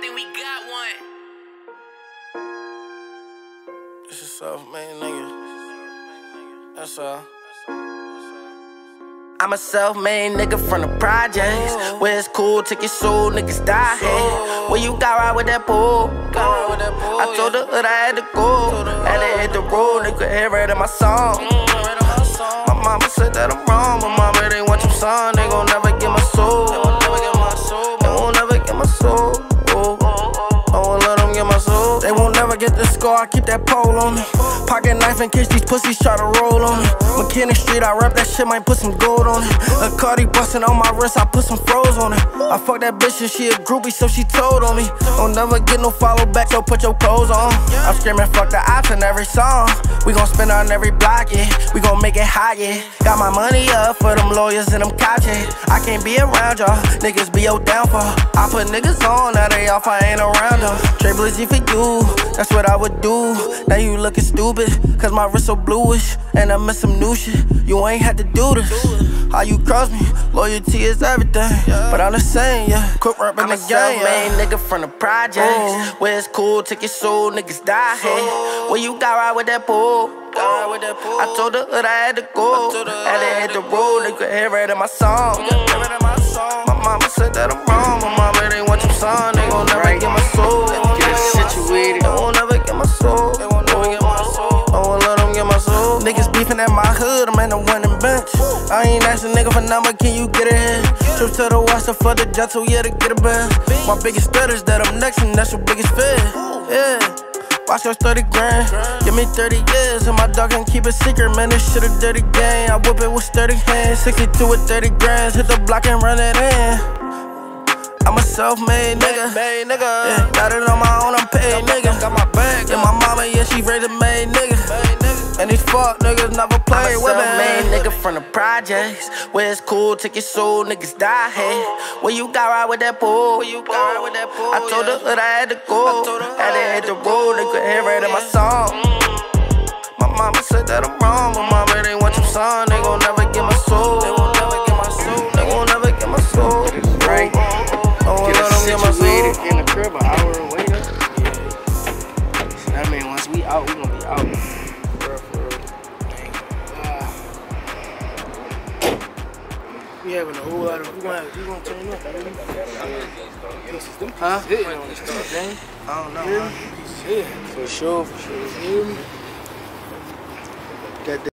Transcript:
think we got one. It's a self-made nigga. That's all. I'm a self-made nigga from the projects. Where it's cool, take your soul, niggas die here. Where you got right with that pool? I told the hood I had to go. Had to hit the road, nigga, hear it in my song. My mama said that I'm wrong, but mama, they want your son. They gon' never get my soul. They won't never get my soul. They won't never get my soul. I won't let them get my soul. They won't never get the score, I keep that pole on me. Pocket knife in case these pussies try to roll on me. McKinney Street, I rap that shit, might put some gold on it. A Cardi bustin' on my wrist, I put some froze on it. I fuck that bitch and she a groupie, so she told on me. Don't never get no follow back, so put your clothes on. I'm screaming fuck the ops in every song. We gon' spin on every block, yeah. We gon' make it high, yeah. Got my money up for them lawyers and them couches. I can't be around y'all, niggas be your downfall. I put niggas on, now they off, I ain't around them. Trey Blizzy for you, that's what I would do. Now you looking stupid, cause my wrist so bluish. And I miss some new shit, you ain't had to do this. How you cross me, loyalty is everything. But I'm the same, yeah, quit rapping the game. I'm a self-made nigga from the projects. Where it's cool, take your soul, niggas die here. Where you got right with that pool? I told the hood I had to go. Had to hit the road, they could hear it in my song. My mama said that I'm wrong, but mama, they want your son. They gon' never get my soul. Situated. They won't never get my soul. They won't never get my soul. I won't let them get my soul. Niggas beefing at my hood, I'm in the winning bench. I ain't asking nigga for number, can you get it here? Trip to the west for the jet, so yeah, to get a band. My biggest threat is that I'm next, and that's your biggest fear. Yeah. Watch us 30 grand, give me 30 years, and my dog can keep it secret, man, this shit a dirty game. I whip it with sturdy hands, 62 with 30 grands, hit the block and run it in. I'm a self-made nigga, yeah, got it on my own, I'm paid nigga. Got my bag, yeah, my mama, yeah, she raised a made nigga. And these fuck niggas never play with me. I'm a self-made nigga from the projects. Where it's cool, take your soul, niggas die here. Where you got right with that pool? I told the hood I had to go. Had to hit the road, they could hear it in my song. My mama said that I'm wrong, but mama, they want your son. They gon' never get my soul. They won't never get my soul. They won't never get my soul. Right. I won't let them get my soul. In the crib, an hour away. So that mean once we out, we gon' be out. We having a whole lot of. We gonna turn up, baby. Huh? I don't know. For sure. You hear me?